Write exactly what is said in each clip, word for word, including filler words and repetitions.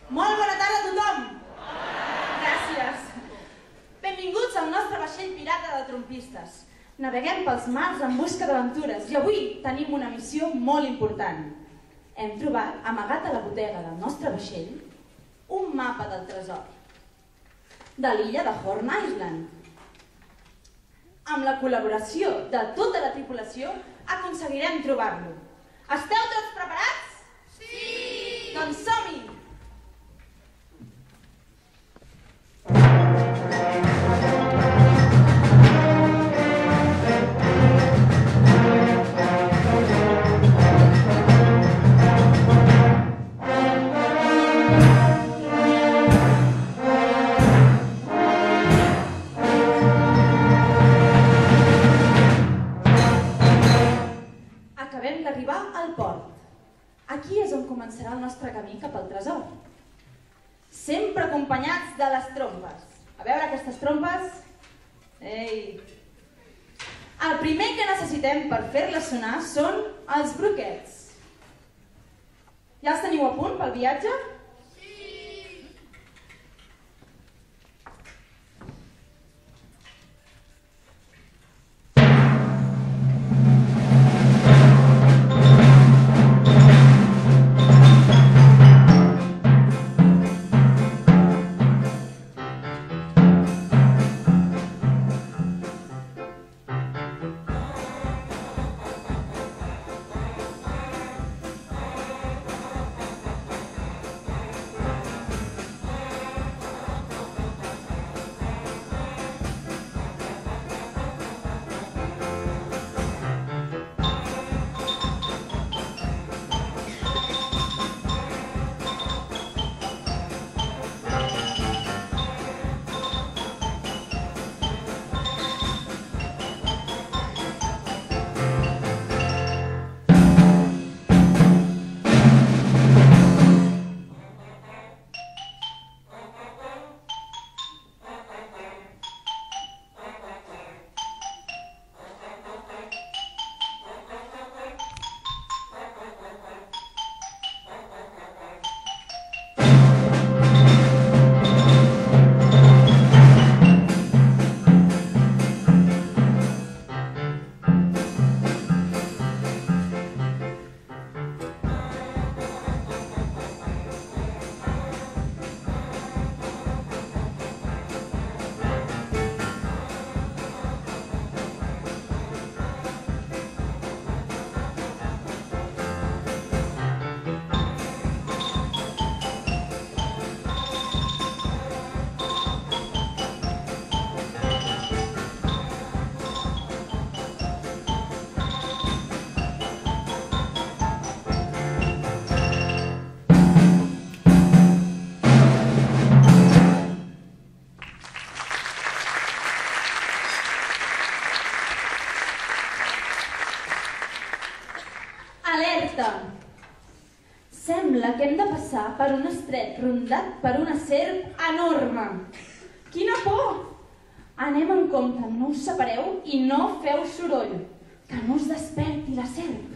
Molt bona tarda a tothom! Gràcies! Benvinguts al nostre vaixell pirata de trompistes. Naveguem pels mars en busca d'aventures i avui tenim una missió molt important. Hem trobat, amagat a la botega del nostre vaixell, un mapa del tresor de l'illa de Horn Island. Amb la col·laboració de tota la tripulació aconseguirem trobar-lo. Esteu tots preparats? Sí! Doncs som-hi! Acabem d'arribar al port. Aquí és on començarà el nostre camí cap al tresor. Sempre acompanyats de les trompes. A veure aquestes trompes. Ei! El primer que necessitem per fer-les sonar són els broquets. Ja els teniu a punt pel viatge? Alerta! Sembla que hem de passar per un estret rondat per una serp enorme. Quina por! Anem en compte, no us separeu i no feu soroll, que no us desperti la serp.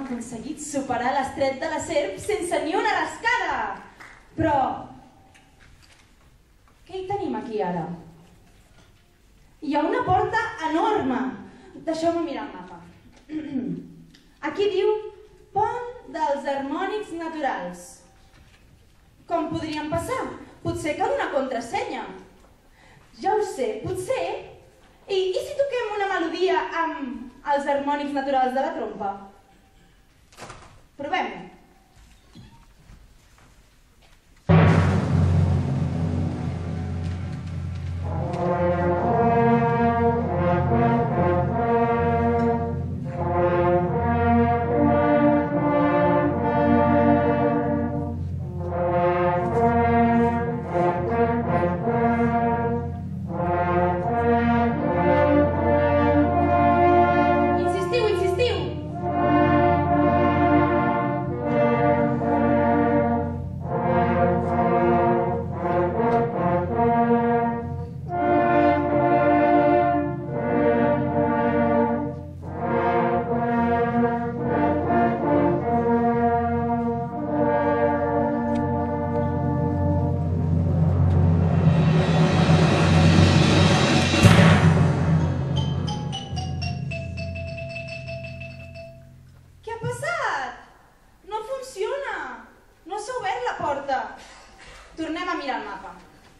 aconseguit superar l'estret de la serp sense ni una rascada. Però... què hi tenim aquí ara? Hi ha una porta enorme. Deixeu-me mirar el mapa. Aquí diu Pont dels Harmònics Naturals. Com podríem passar? Potser cal una contrasenya. Ja ho sé, potser... I, i si toquem una melodia amb els harmònics naturals de la trompa? Provem-ho. Tornem a mirar el mapa.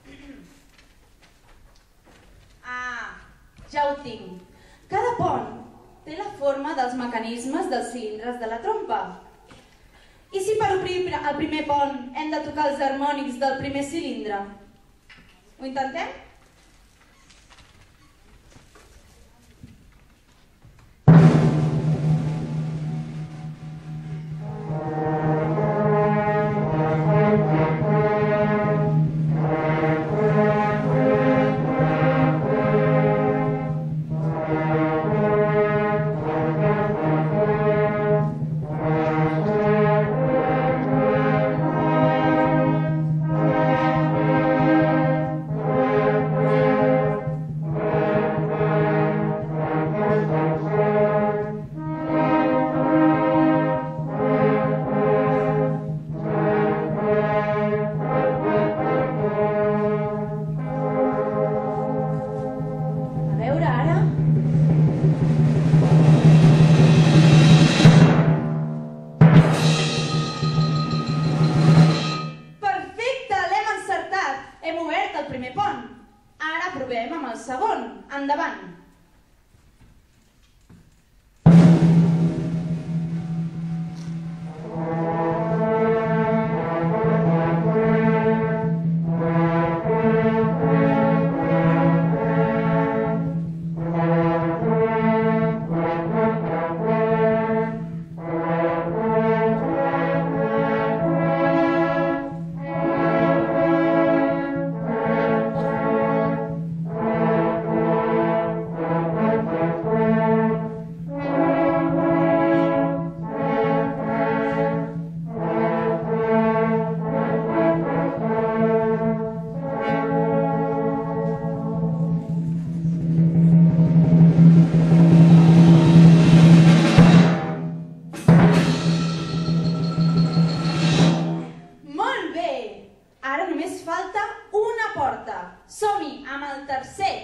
Ah, ja ho tinc. Cada pont té la forma dels mecanismes dels cilindres de la trompa. I si per obrir el primer pont hem de tocar els harmònics del primer cilindre? Ho intentem? Endavant! Som-hi amb el tercer.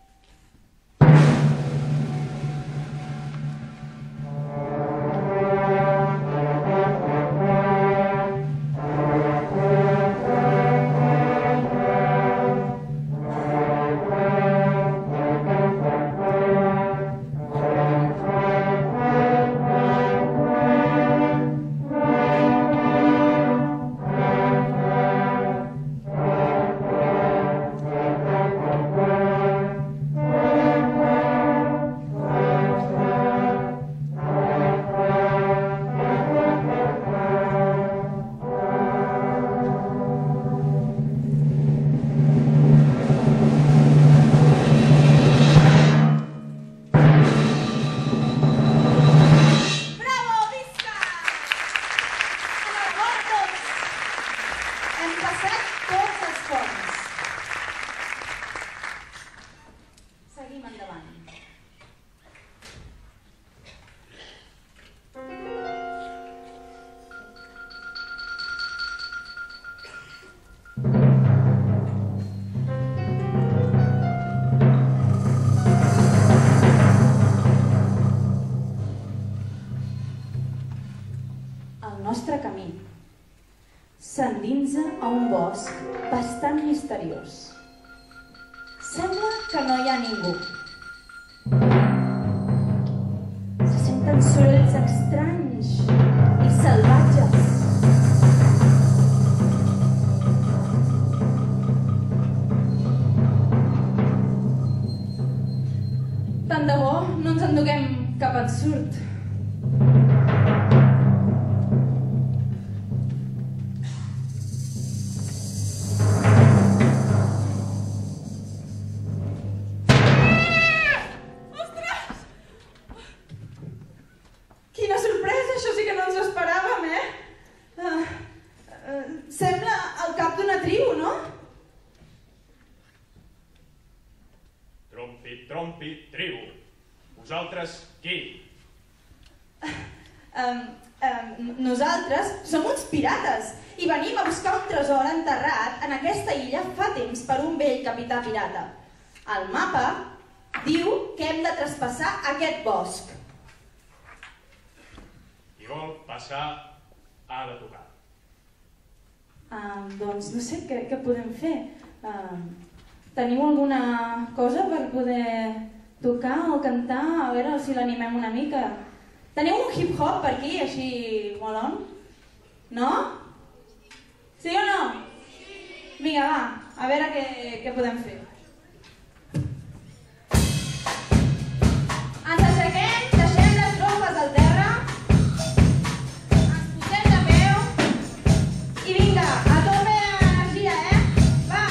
Seguim endavant. nostre camí. S'endinsa a un bosc bastant misteriós. Sembla que no hi ha ningú. Se senten sorolls estranys i salvatges. Tant de bo no ens enduguem cap ensurt. Nosaltres som uns pirates i venim a buscar un tresor enterrat en aquesta illa fa temps per un vell capità pirata. El mapa diu que hem de traspassar aquest bosc. Qui vol passar ha de tocar. Uh, doncs no sé què, què podem fer. Uh, teniu alguna cosa per poder tocar o cantar? A veure si l'animem una mica. Teniu un hip-hop per aquí, així molon? No? Sí o no? Vinga, va, a veure què, què podem fer. Ens aixequem, deixem les trompes al terra, ens posem de peu i vinga, a tope d'energia, eh? Va!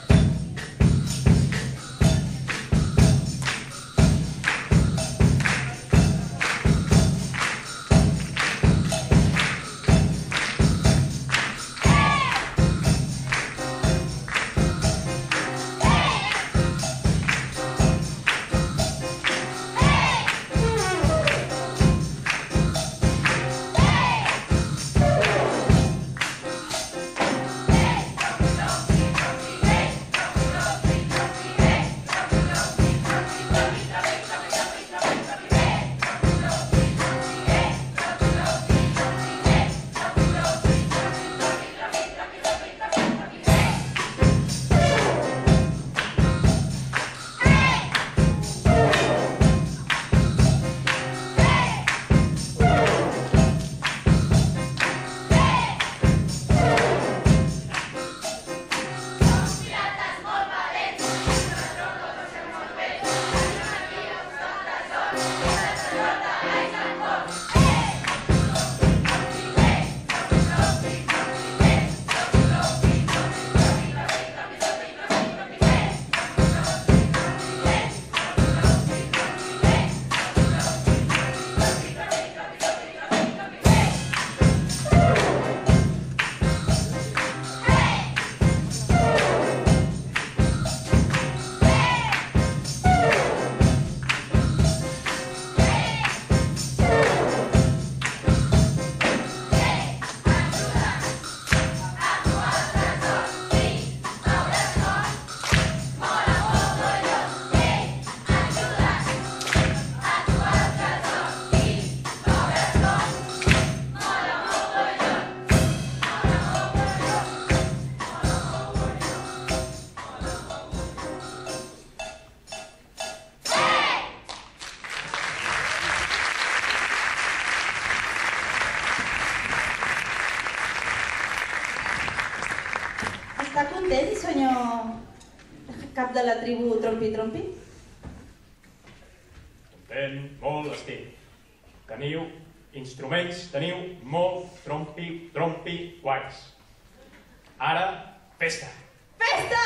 Està content, senyor cap de la tribu Trompi Trompi? Content, molt, estic. Teniu instruments, teniu molt trompi, trompi, guais. Ara, festa! Festa!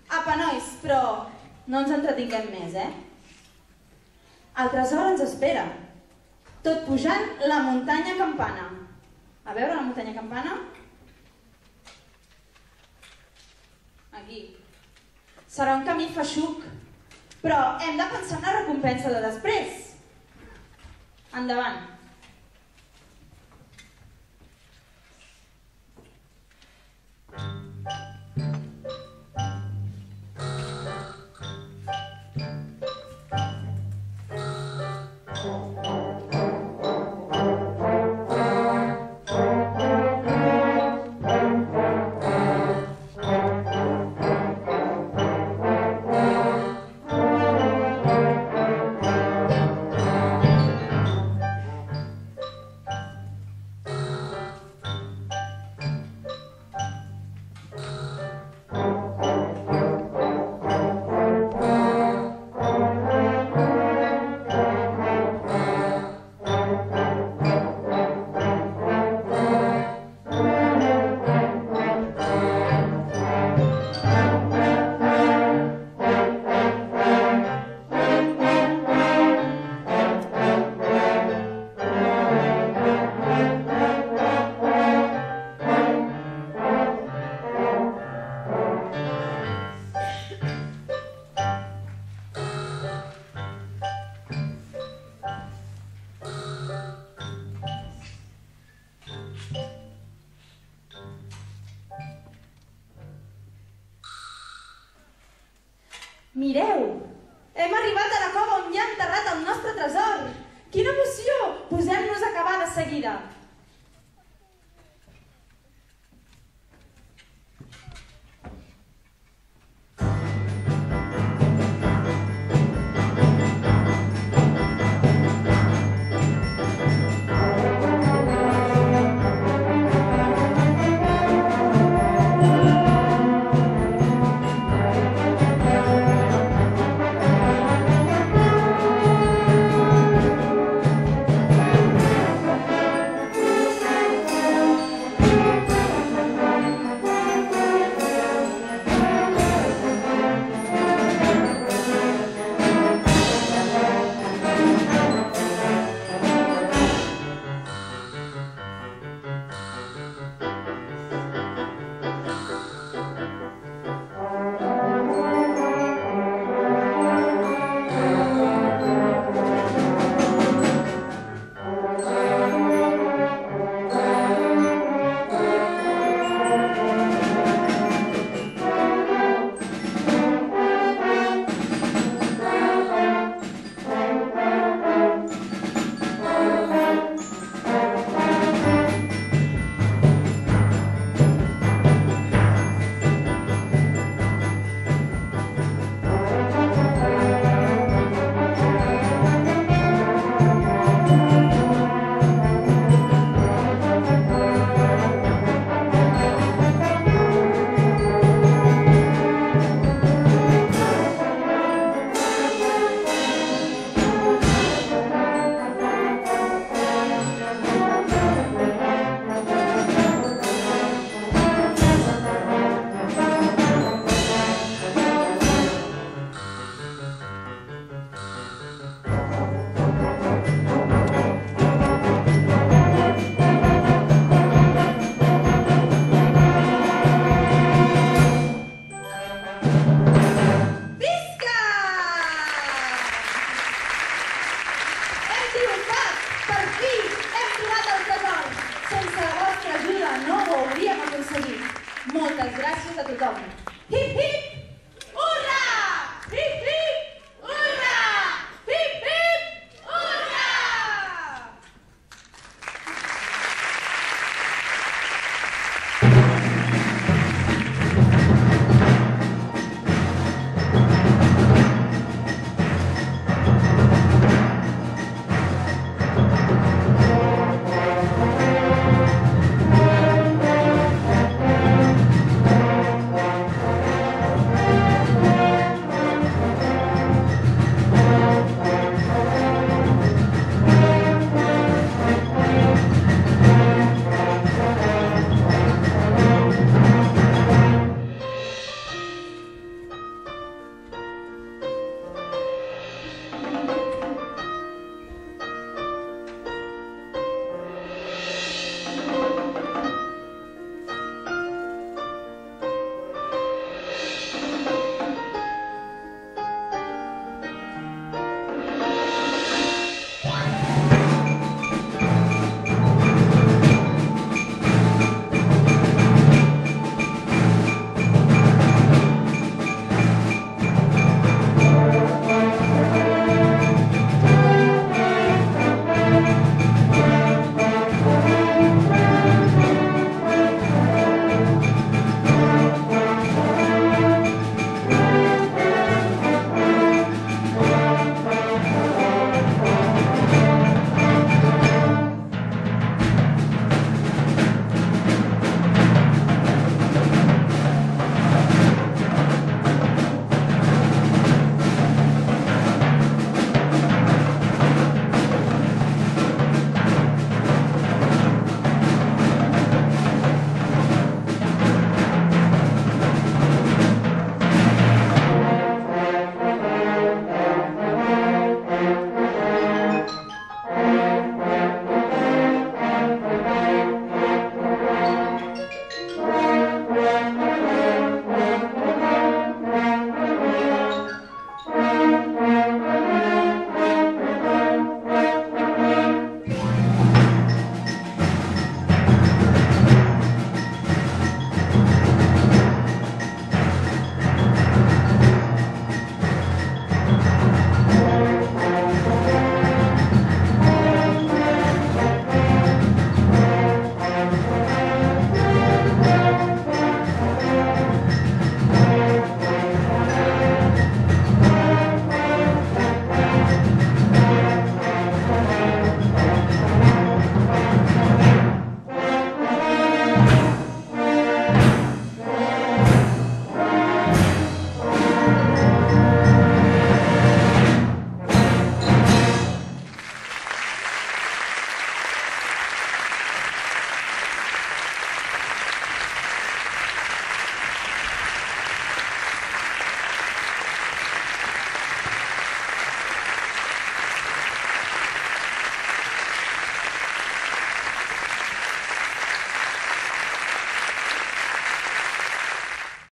Apa, nois, però no ens entretinguem més, eh? El tresor ens espera. Tot pujant la muntanya Campana. A veure la muntanya Campana? Aquí. Serà un camí feixuc, però hem de pensar en la recompensa de després. Endavant. Mireu! Hem arribat a la cova on hi ha enterrat el nostre tresor! Quina emoció! Posem-nos a cavar de seguida!